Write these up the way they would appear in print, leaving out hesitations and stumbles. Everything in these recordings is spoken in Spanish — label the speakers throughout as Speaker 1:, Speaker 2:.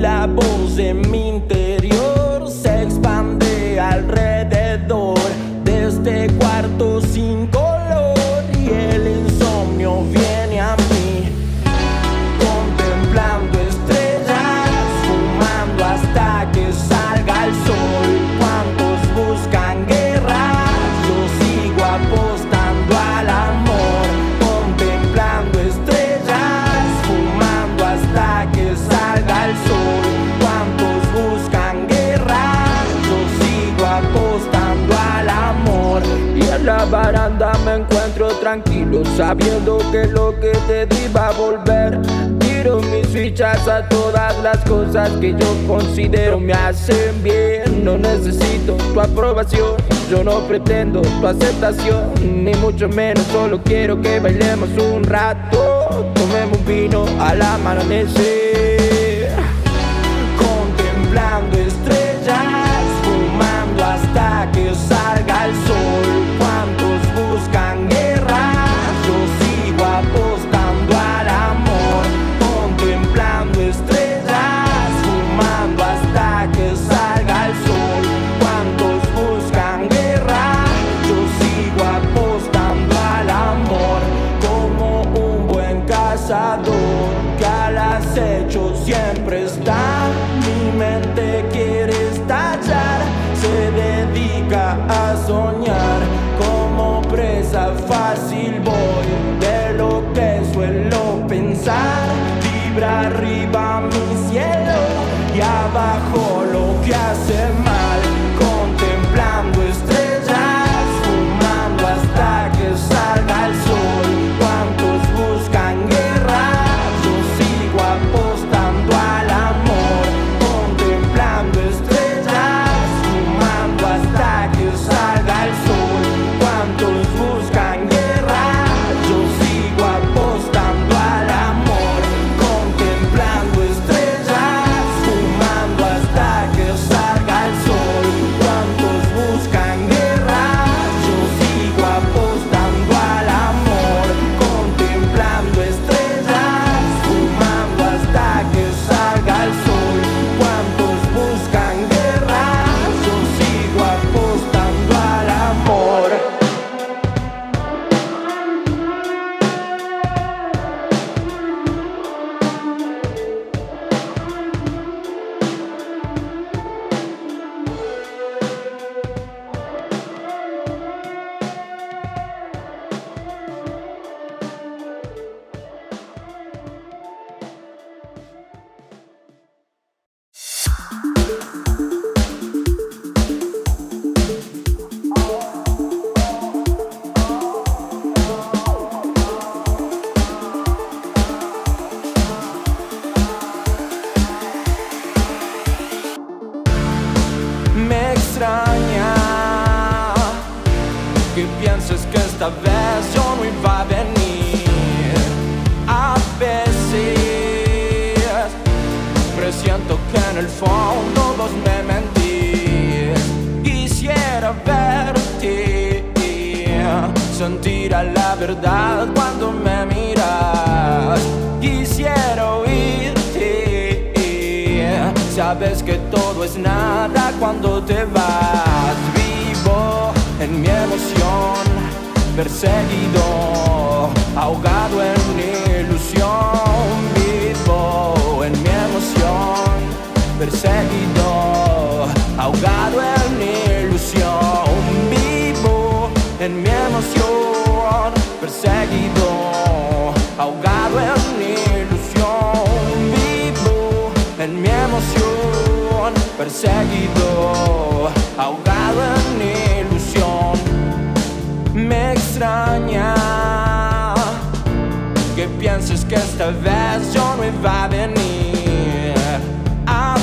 Speaker 1: la voz de mi interior se expande alrededor de este cuarto sin color, y el insomnio viene a mí, contemplando estrellas, fumando hasta que salga el sol. ¿Cuántos buscan guerra? Yo sigo apostando al amor, contemplando estrellas, fumando hasta que salga el sol. ¿Cuántos buscan guerra? Yo sigo apostando al amor. Y en la baranda me encuentro tranquilo, sabiendo que lo que te di va a volver. Tiro mis fichas a todas las cosas que yo considero me hacen bien. No necesito tu aprobación, yo no pretendo tu aceptación, ni mucho menos, solo quiero que bailemos un rato. Tomemos un vino al amanecer, contemplando estrellas, fumando hasta que salga el sol. ¿Cuántos buscan guerra? Yo sigo apostando al amor, contemplando estrellas, fumando hasta que salga el sol. ¿Cuántos buscan guerra? Yo sigo apostando al amor, como un buen cazador que al acecho siempre está. Mi mente quiere estallar, se dedica a soñar, como presa fácil voy de lo que suelo pensar. Vibra arriba mi cielo y abajo lo que hace mal, contemplando estrellas, fumando hasta que salga el sol. ¿Cuántos buscan guerra? Yo sigo apostando al amor, contemplando estrellas, fumando hasta que salga el sol. ¿Cuántos buscan guerra? Yo sigo apostando al amor, contemplando estrellas, fumando hasta que salga el sol. ¿Cuántos buscan guerra? Yo sigo apostando al amor, contemplando estrellas, fumando hasta que salga el sol. ¿Cuántos buscan guerra? Yo sigo apostando al amor. Me extraña que pienses que esta vez yo no iba a venir. A veces presiento que en el fondo vos me mentís. Quisiera verte, sentir la verdad cuando me miras. Quisiera oírte, sabes que todo es nada cuando te vas. Vivo en mi emoción, perseguido, ahogado en mi ilusión. Vivo en mi emoción, perseguido, ahogado en mi ilusión. Vivo en mi emoción, perseguido, ahogado en mi ilusión. Vivo en mi emoción, perseguido, ahogado en mi ilusión. Me extraña que pienses que esta vez yo no iba a venir. A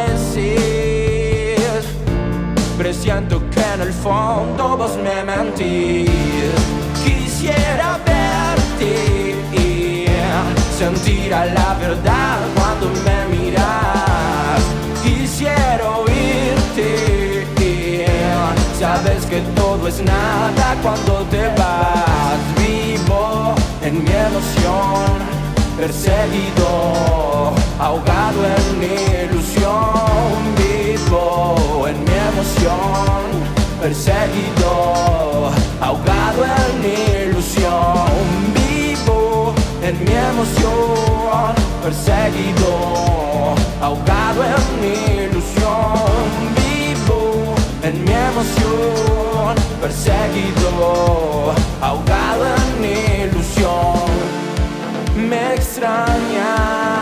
Speaker 1: veces presiento que en el fondo vos me mentís. Quisiera verte, sentir la verdad cuando me miras. Quisiera oírte, sabes que todo es nada cuando te vas. Vivo en mi emoción, perseguido, ahogado en mi ilusión, vivo en mi emoción, perseguido, ahogado en mi ilusión, vivo en mi emoción, perseguido, ahogado en mi ilusión, vivo en mi emoción, perseguido, ahogado en mi ilusión. Me extraña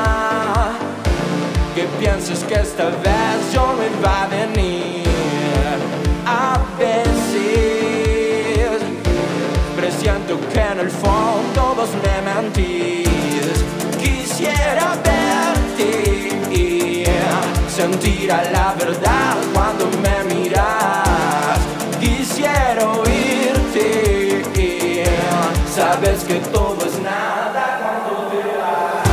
Speaker 1: que pienses que esta vez yo no iba a venir. A veces presiento que en el fondo vos me mentís. Quisiera verte y sentir la verdad cuando me miras. Quisiera oírte y sabes que todo es nada cuando te vas.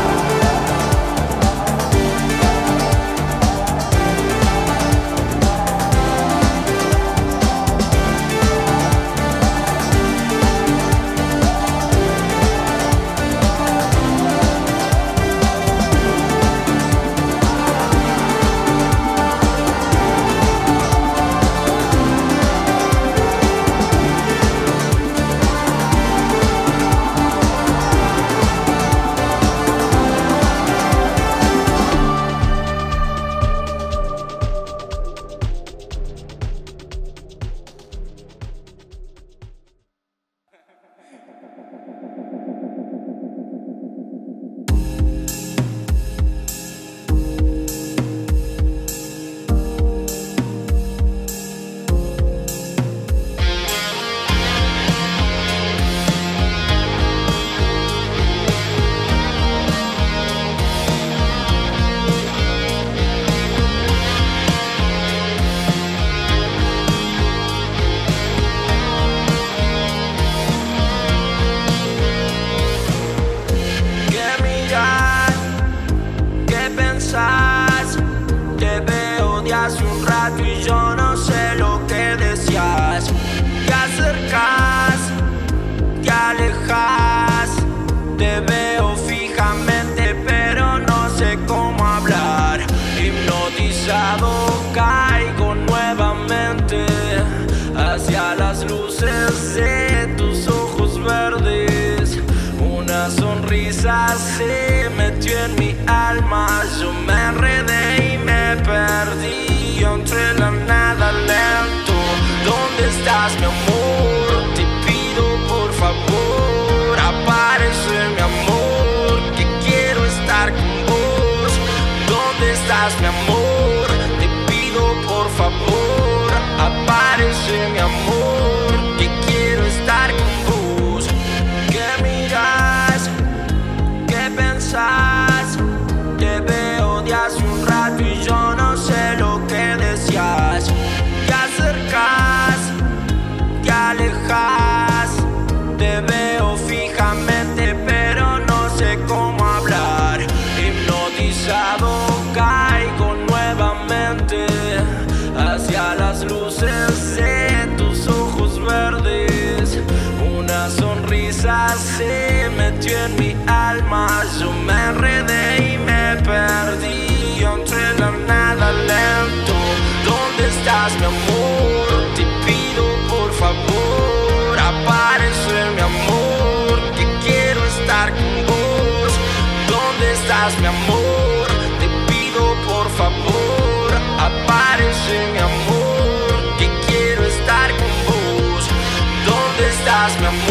Speaker 1: Te veo de hace un rato y yo no sé lo que decías. Te acercas, te alejas, te veo fijamente pero no sé cómo hablar. Hipnotizado caigo nuevamente hacia las luces de tus ojos verdes. Una sonrisa se metió en mi alma, yo me enredé y me perdí entre la nada lento. ¿Dónde estás, mi amor? Te pido por favor, aparece mi amor, que quiero estar con vos. ¿Dónde estás, mi amor? Te pido por favor, aparece mi amor, que quiero estar con vos. ¿Qué miras? ¿Qué pensás? Te veo de hace un rato y yo no sé lo que decías. Te acercas, te alejas, te veo fijamente pero no sé cómo hablar. Hipnotizado caigo nuevamente hacia las luces de tus ojos verdes. Una sonrisa se metió en mi alma, yo me enredé y me perdí entre la nada lento. ¿Dónde estás, mi amor? Te pido por favor, aparece mi amor, que quiero estar con vos. ¿Dónde estás, mi amor? Te pido por favor, aparece mi amor, que quiero estar con vos. ¿Dónde estás, mi amor?